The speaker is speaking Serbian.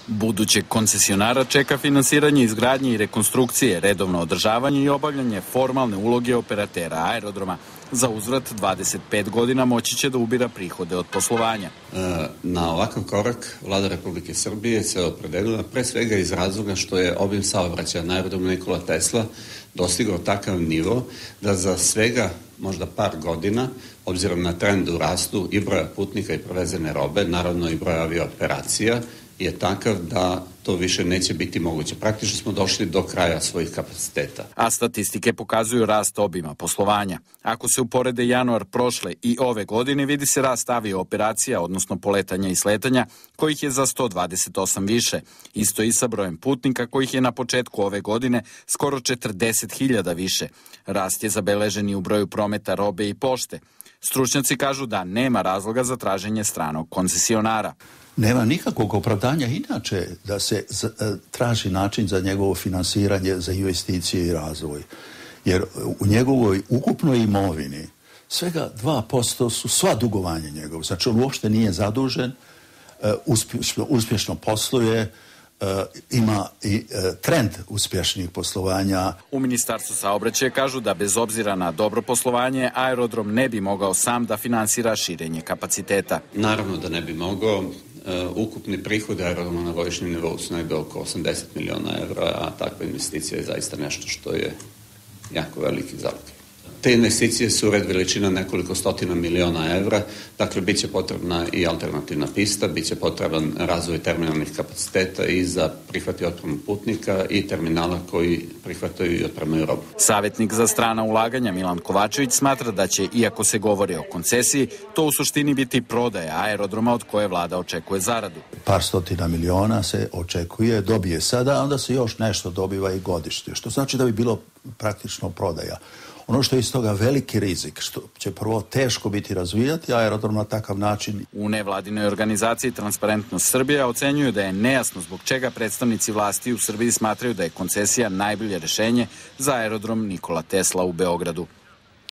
Budućeg koncesionara čeka finansiranje izgradnje i rekonstrukcije, redovno održavanje i obavljanje formalne uloge operatera aerodroma. Za uzvrat 25 godina moći će da ubira prihode od poslovanja. Na ovakav korak Vlada Republike Srbije se opredelila pre svega iz razloga što je obim saobraćaja na aerodromu Nikola Tesla dostigao takav nivo da za svega možda par godina, obzirom na trend u rastu i broja putnika i prevezene robe, naravno i broja aviooperacija, je takav da to više neće biti moguće. Praktično smo došli do kraja svojih kapaciteta. A statistike pokazuju rast obima poslovanja. Ako se uporede januar prošle i ove godine, vidi se rast aviooperacija, odnosno poletanja i sletanja, kojih je za 128 više. Isto i sa brojem putnika, kojih je na početku ove godine skoro 40.000 više. Rast je zabeležen i u broju prometa robe i pošte. Stručnjaci kažu da nema razloga za traženje stranog koncesionara. Nema nikakvog opravdanja inače da se traži način za njegovo finansiranje, za investicije i razvoj. Jer u njegovoj ukupnoj imovini svega 2% su sva dugovanja njegov. Znači on uopšte nije zadužen, uspješno posluje, ima i trend uspješnih poslovanja. U Ministarstvu saobraćaja kažu da bez obzira na dobro poslovanje, aerodrom ne bi mogao sam da finansira širenje kapaciteta. Naravno da ne bi mogao. Ukupni prihod aerodroma na godišnjem nivou su negde oko 80 miliona evra, a takva investicija je zaista nešto što je jako veliki zalog. Te investicije su red veličina nekoliko stotina miliona evra, dakle bit će potrebna i alternativna pista, bit će potreban razvoj terminalnih kapaciteta i za prihvat i otpremu putnika i terminala koji prihvataju i otpremaju robu. Savjetnik za strana ulaganja Milan Kovačević smatra da će, iako se govori o koncesiji, to u suštini biti prodaja aerodroma od koje vlada očekuje zaradu. Par stotina miliona se očekuje, dobije sada, onda se još nešto dobiva i godišnje, što znači da bi bilo praktično prodaja. Ono što je iz toga veliki rizik, što će prvo teško biti razvijati aerodrom na takav način. U nevladinoj organizaciji Transparentnost Srbija ocenjuju da je nejasno zbog čega predstavnici vlasti u Srbiji smatraju da je koncesija najbolje rešenje za aerodrom Nikola Tesla u Beogradu.